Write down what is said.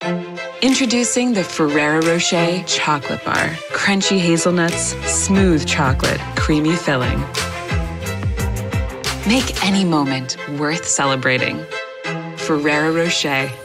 Introducing the Ferrero Rocher Chocolate Bar. Crunchy hazelnuts, smooth chocolate, creamy filling. Make any moment worth celebrating. Ferrero Rocher.